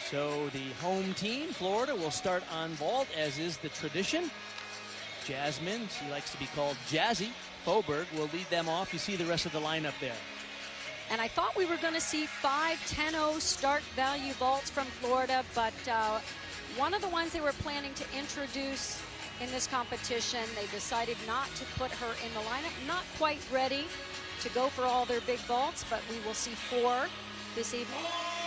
So the home team, Florida, will start on vault, as is the tradition. Jasmine, she likes to be called Jazzy Foberg, will lead them off. You see the rest of the lineup there. And I thought we were going to see 5 10-0 start value vaults from Florida, but one of the ones they were planning to introduce in this competition, they decided not to put her in the lineup. Not quite ready to go for all their big vaults, but we will see 4 this evening.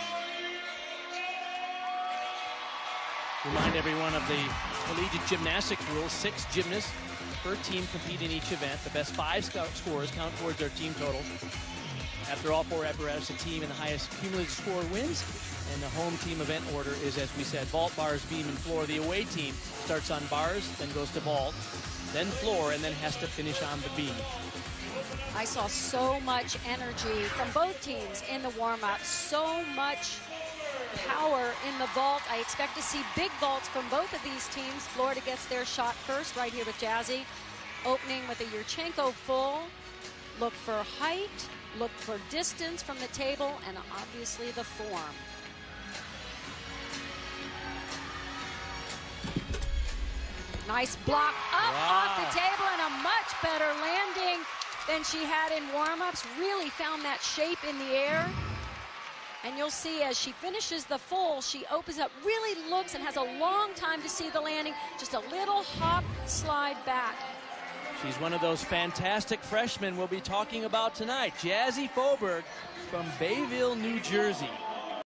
Remind everyone of the collegiate gymnastics rules. 6 gymnasts per team compete in each event. The best 5 scores count towards their team total. After all 4 apparatus, a team in the highest cumulative score wins. And the home team event order is, as we said, vault, bars, beam, and floor. The away team starts on bars, then goes to vault, then floor, and then has to finish on the beam. I saw so much energy from both teams in the warm-up, so much power in the vault. I expect to see big vaults from both of these teams. Florida gets their shot first right here with Jazzy, opening with a Yurchenko full. Look for height, look for distance from the table, and obviously the form. Nice block up off the table, and a much better landing than she had in warm-ups. Really found that shape in the air. And you'll see as she finishes the full, she opens up, really looks and has a long time to see the landing. Just a little hop slide back. She's one of those fantastic freshmen we'll be talking about tonight. Jazzy Foberg from Bayville, New Jersey.